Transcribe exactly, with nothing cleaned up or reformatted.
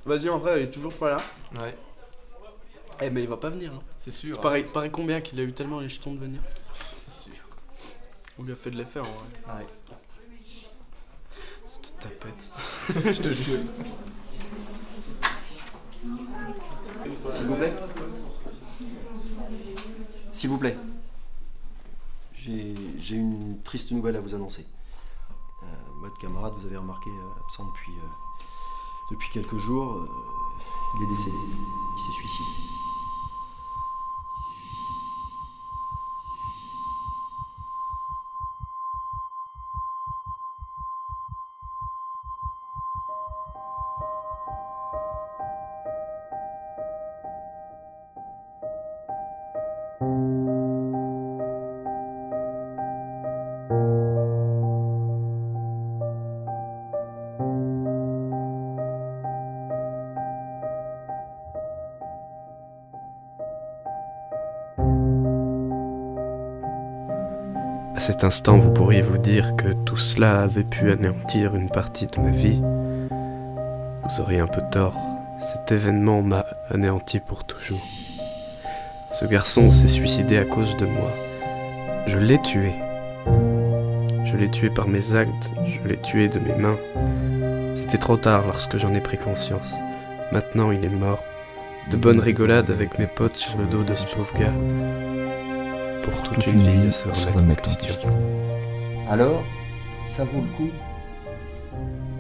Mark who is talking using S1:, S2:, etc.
S1: Vas-y, en vrai, il est toujours pas là.
S2: Ouais.
S1: Eh, mais il va pas venir. Hein.
S2: C'est sûr.
S1: Pareil, pareil combien qu'il a eu tellement les jetons de venir.
S2: C'est sûr.
S1: On lui a fait de l'effet en vrai.
S2: Ouais.
S1: Cette tapette.
S2: Je te jure.
S3: S'il vous plaît. S'il vous plaît. J'ai j'ai une triste nouvelle à vous annoncer. Euh, votre camarade, vous avez remarqué, euh, absent depuis, euh, depuis quelques jours, euh, il est décédé. Il s'est suicidé.
S4: À cet instant, vous pourriez vous dire que tout cela avait pu anéantir une partie de ma vie. Vous auriez un peu tort. Cet événement m'a anéanti pour toujours. Ce garçon s'est suicidé à cause de moi. Je l'ai tué. Je l'ai tué par mes actes, je l'ai tué de mes mains. C'était trop tard lorsque j'en ai pris conscience. Maintenant, il est mort. De bonnes rigolades avec mes potes sur le dos de ce pauvre gars. Pour toute, toute une, une vie, se remettre en question.
S3: Alors, ça vaut le coup?